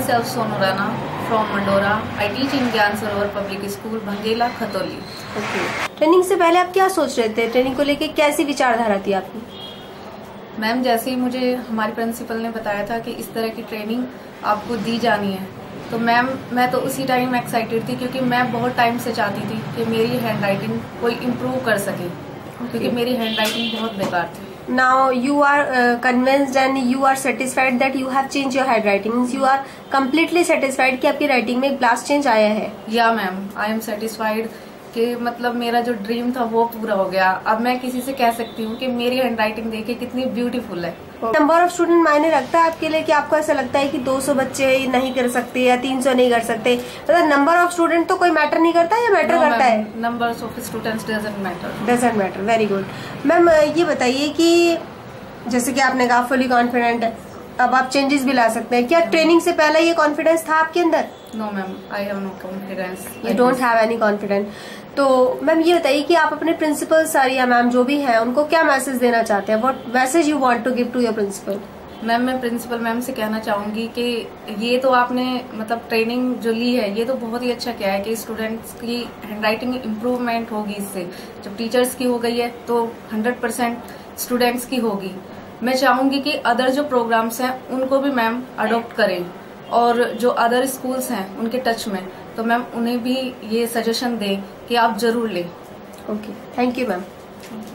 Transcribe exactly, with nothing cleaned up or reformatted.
myself Sonu Rana from Mandora. I teach in Gyan Sarovar Public School, Bhangela, Khatoli. Okay. Training से पहले आप क्या सोच रहे थे? ट्रेनिंग को लेके कैसी विचारधारा थी आपकी? मैम, जैसे ही मुझे हमारे प्रिंसिपल ने बताया था कि इस तरह की ट्रेनिंग आपको दी जानी है, तो मैम मैं तो उसी टाइम एक्साइटेड थी, क्योंकि मैं बहुत टाइम से चाहती थी कि मेरी हैंड राइटिंग कोई इम्प्रूव कर सके, okay. क्योंकि मेरी हैंड राइटिंग बहुत बेकार थी. Now you are uh, convinced and you are satisfied that you have changed your handwriting. Means you are completely satisfied कि आपकी राइटिंग में एक blast change आया है. या मैम, आई एम सेटिस्फाइड कि मतलब मेरा जो ड्रीम था वो पूरा हो गया. अब मैं किसी से कह सकती हूँ कि मेरी हैंड राइटिंग देखिए कितनी ब्यूटीफुल है. नंबर ऑफ स्टूडेंट मायने रखता है आपके लिए कि आपको ऐसा लगता है कि दो सौ बच्चे नहीं कर सकते या तीन सौ नहीं कर सकते? मतलब नंबर ऑफ स्टूडेंट तो कोई मैटर नहीं करता या मैटर करता है? Number of students doesn't matter. Doesn't matter. Very good. Ma'am ये बताइए कि जैसे कि आपने कहा फुली कॉन्फिडेंट है, अब आप चेंजेस भी ला सकते हैं. क्या ट्रेनिंग से पहले ये कॉन्फिडेंस था आपके अंदर? No ma'am, I have no confidence. You don't have any confidence. तो मैम ये बताइए कि आप अपने प्रिंसिपल सर या मैम जो भी हैं उनको क्या मैसेज देना चाहते हैं? What message you want to give to your principal? Ma'am, मैं प्रिंसिपल मैम से कहना चाहूंगी कि ये तो आपने मतलब ट्रेनिंग जो ली है ये तो बहुत ही अच्छा किया है कि स्टूडेंट्स की हैंडराइटिंग इम्प्रूवमेंट होगी इससे. जब टीचर्स की हो गई है तो हंड्रेड परसेंट स्टूडेंट्स की होगी. मैं चाहूंगी कि अदर जो प्रोग्राम्स हैं उनको भी मैम अडॉप्ट करें, और जो अदर स्कूल्स हैं उनके टच में, तो मैम उन्हें भी ये सजेशन दें कि आप जरूर लें. Okay, thank you ma'am.